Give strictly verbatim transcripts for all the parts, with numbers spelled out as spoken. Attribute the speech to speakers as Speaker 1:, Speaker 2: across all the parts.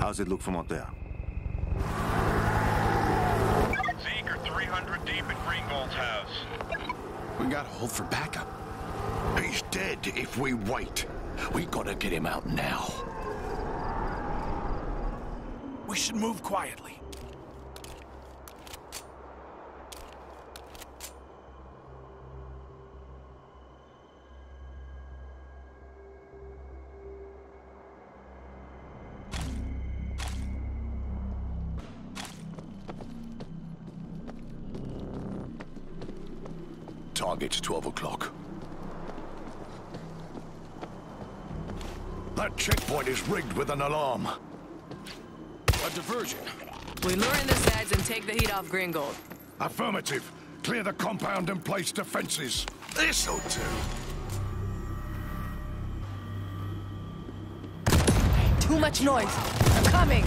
Speaker 1: How's it look from out there?
Speaker 2: Zeke are three hundred deep at Greengold's house.
Speaker 3: We gotta hold for backup.
Speaker 4: He's dead if we wait. We gotta get him out now.
Speaker 3: We should move quietly.
Speaker 4: Target's twelve o'clock. That checkpoint is rigged with an alarm.
Speaker 3: A diversion.
Speaker 5: We lure in the Zeds and take the heat off Greengold.
Speaker 4: Affirmative. Clear the compound and place defenses. This'll do.
Speaker 5: Too much noise. They're coming.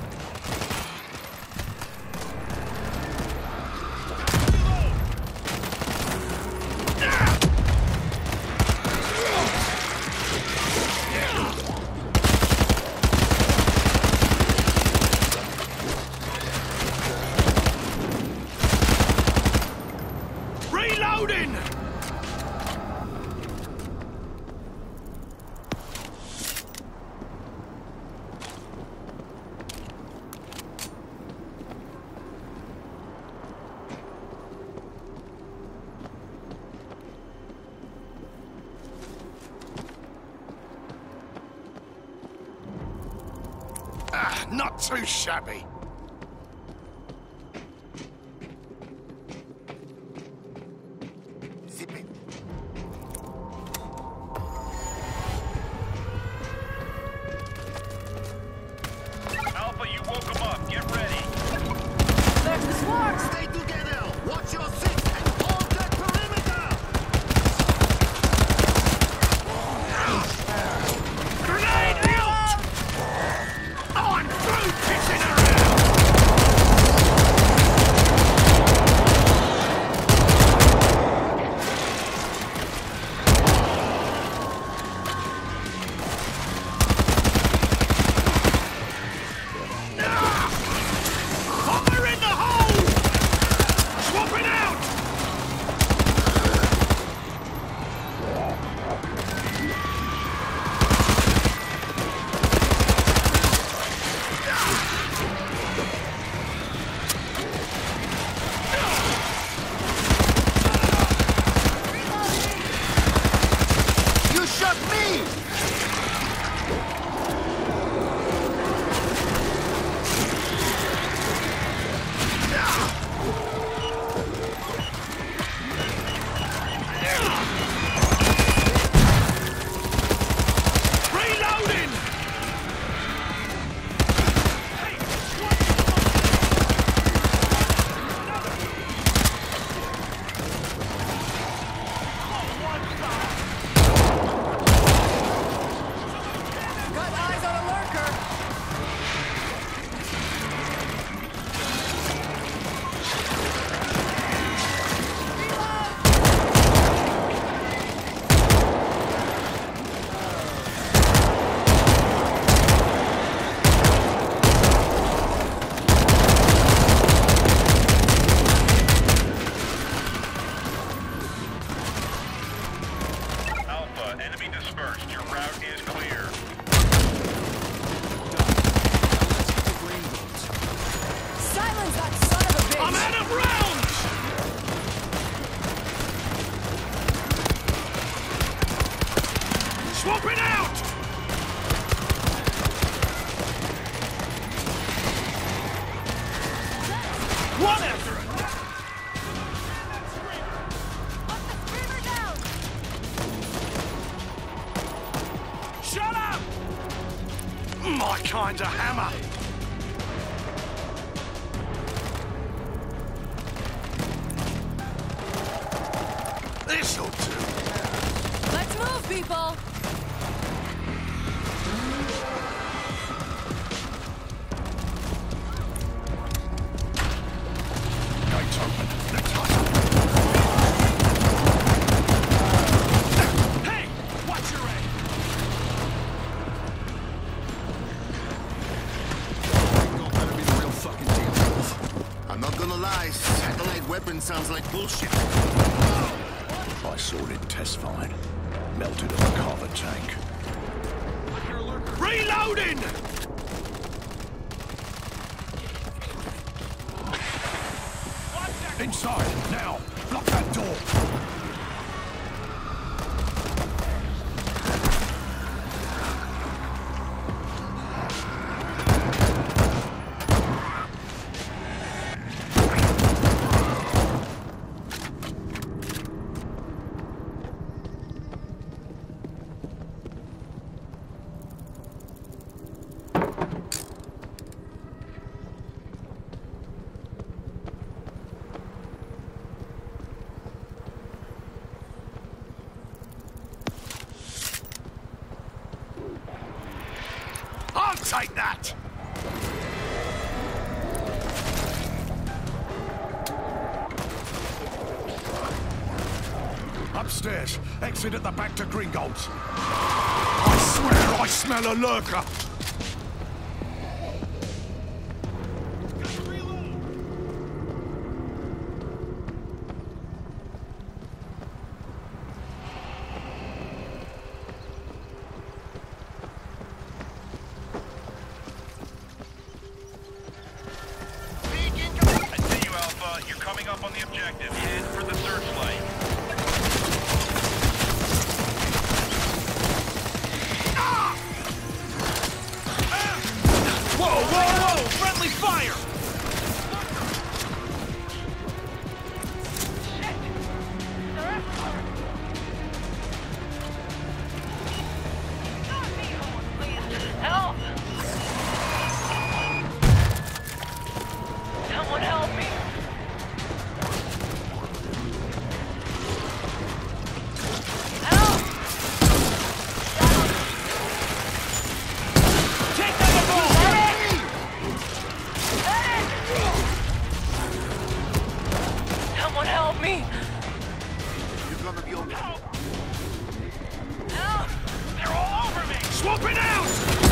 Speaker 4: Reloading! Ah, not too shabby.
Speaker 2: Alpha, you woke him up. Get ready.
Speaker 5: There's the swarm!
Speaker 6: Stay together! Watch your six and hold that perimeter!
Speaker 4: Grenade out! I'm through pissing around! Fire in the hole! Swapping out!
Speaker 6: You shot me!
Speaker 4: Reloading!
Speaker 5: Got eyes on a lurker!
Speaker 2: Alpha, enemy dispersed. Your route is clear.
Speaker 5: Silence that son of a bitch!
Speaker 4: I'm out of rounds! Swapping out! One after another! Shut up! My kind of hammer! This'll do.
Speaker 5: Let's move, people!
Speaker 4: Gates open. Let's hustle. Hey! Watch your aim! I saw it in test fire. Melted in the carver tank. Reloading! Inside, now! Block that door! I'll take that! Upstairs. Exit at the back to Gringotts. I swear I smell a lurker!
Speaker 2: I see you, Alpha. You're coming up on the objective. Head for the searchlight.
Speaker 3: Whoa, whoa, whoa! Friendly fire!
Speaker 5: Help! Someone help me! Help!
Speaker 3: Take down the ball!
Speaker 5: Someone help me!
Speaker 6: You're gonna be okay.
Speaker 5: Help!
Speaker 2: They're all over me!
Speaker 3: Swapping out!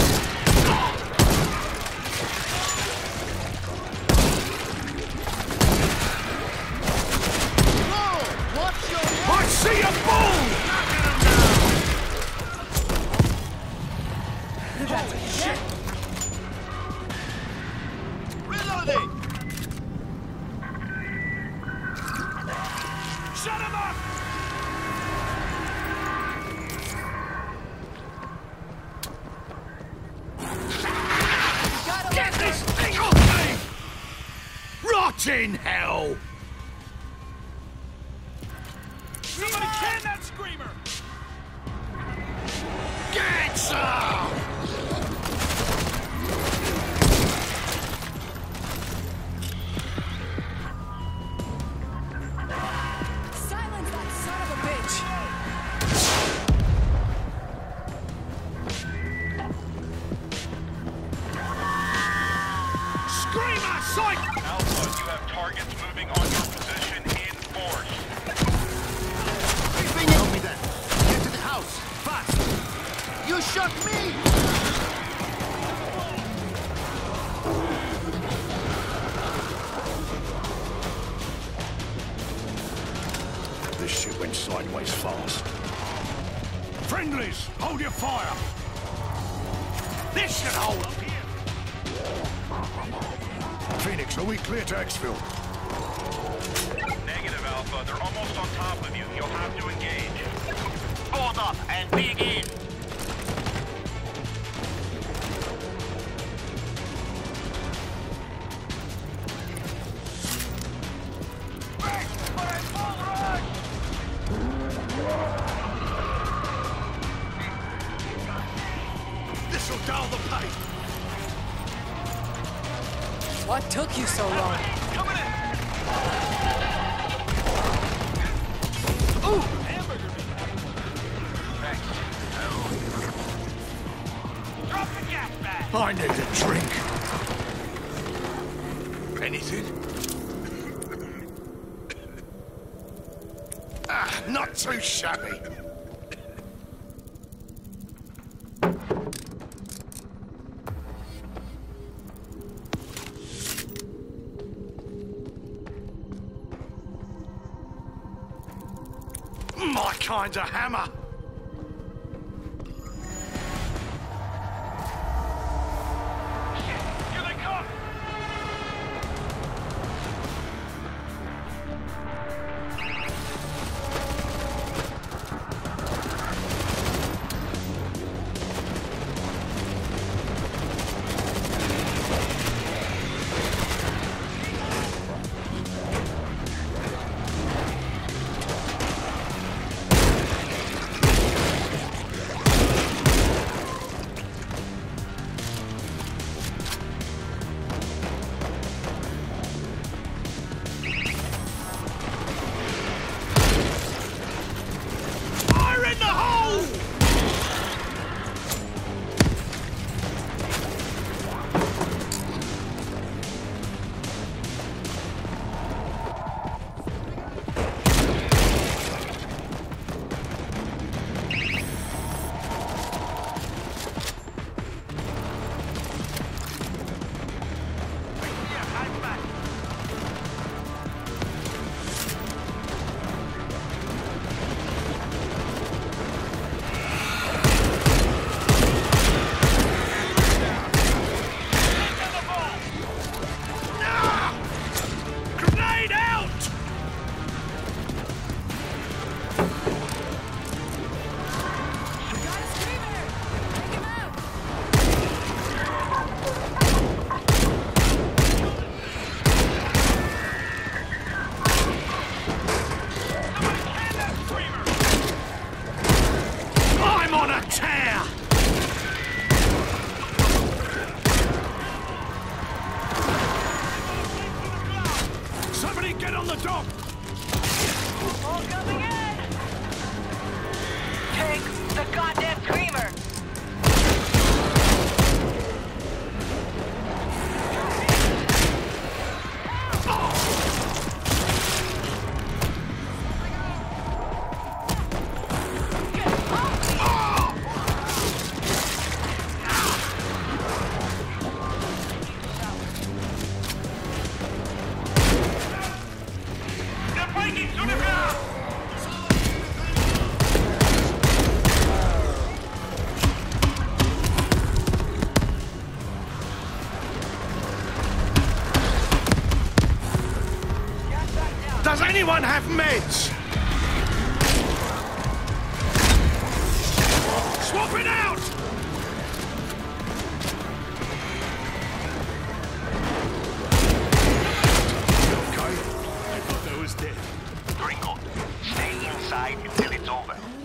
Speaker 6: Whoa! Watch your
Speaker 3: I see a bull!
Speaker 5: That's shit!
Speaker 6: reloading!
Speaker 3: Shut him up!
Speaker 5: Gotta
Speaker 3: Get
Speaker 5: let
Speaker 3: this thing off me! Rot in hell! Somebody can that screamer! Get some!
Speaker 5: silence that son of a bitch!
Speaker 3: Screamer, psych!
Speaker 2: Alpha, you have targets moving on your position in force.
Speaker 6: Bring it me then. Get to the house. Fast. You shot me!
Speaker 4: This shit went sideways fast. Friendlies, hold your fire!
Speaker 3: This should hold!
Speaker 4: Phoenix, are we clear to exfil?
Speaker 2: Negative, Alpha. They're almost on top of you. You'll have to engage.
Speaker 6: Hold up and begin.
Speaker 3: This'll dull the pain!
Speaker 5: What took you so long?
Speaker 2: Coming in!
Speaker 3: Ooh! Hamburger!
Speaker 2: Thanks. Drop the gas bag!
Speaker 4: I need a drink.
Speaker 3: Anything?
Speaker 4: Ah, not too shabby. My kind of hammer.
Speaker 2: Here they come!
Speaker 3: Fire in the hole! Grenade out!
Speaker 5: Got a screamer! Take him out!
Speaker 3: I'm on a tear!
Speaker 4: Somebody get on the dock!
Speaker 5: All coming in! Take the goddamn screamer!
Speaker 2: They're breaking through the ground!
Speaker 3: Does anyone have meds? Swap it out!
Speaker 4: Okay. I thought I was dead.
Speaker 2: Gringo, stay inside until it's over.